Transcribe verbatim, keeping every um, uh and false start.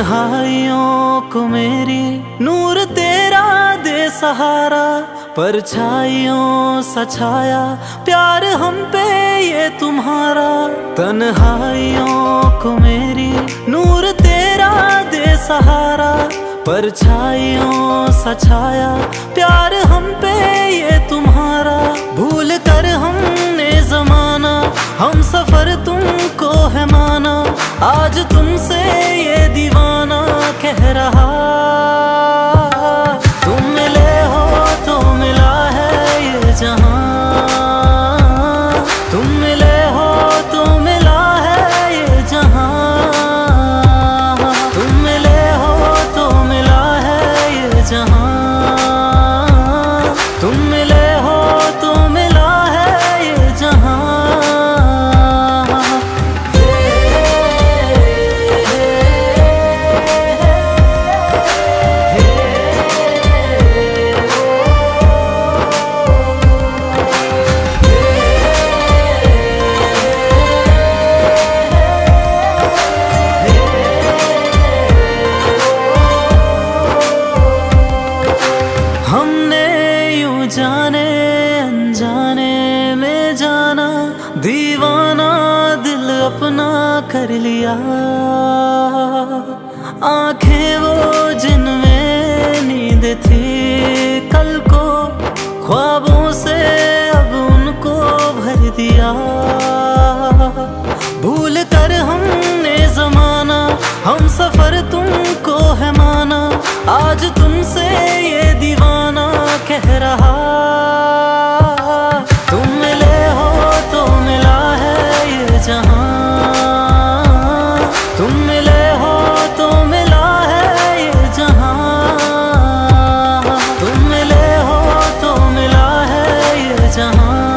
तन्हाइयों को मेरी नूर तेरा दे सहारा, परछाइयों सा छाया प्यार हम पे ये तुम्हारा। तन्हाइयों को मेरी नूर तेरा दे सहारा, परछाइयों सा छाया प्यार हम पे ये तुम्हारा। भूल कर हमने जमाना हम सफर तुमको है माना, आज तुमसे ये दीवाना कह रहा। तुम मिले हो तो मिला है ये जहां, तुम मिले हो तो मिला है ये जहां, तुम मिले हो तो मिला है ये जहां, तुम मिले हो तो मिला है ये जहां। हमने यूं जाने अनजाने में जाना, दीवाना दिल अपना कर लिया। आंखें वो जिनमें नींद थी कल को, ख्वाबों से अब उनको भर दिया। भूल कर हमने जमाना हम सफर तुमको है माना, आज तुमसे ये दीवाना कह रहा। तुम मिले हो तो मिला है ये जहां, तुम मिले हो तो मिला है ये जहां, तुम मिले हो तो मिला है ये जहां।